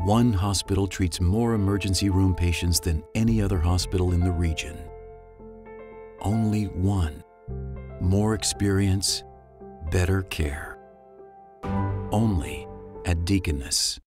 One hospital treats more emergency room patients than any other hospital in the region. Only one. More experience, better care. Only at Deaconess.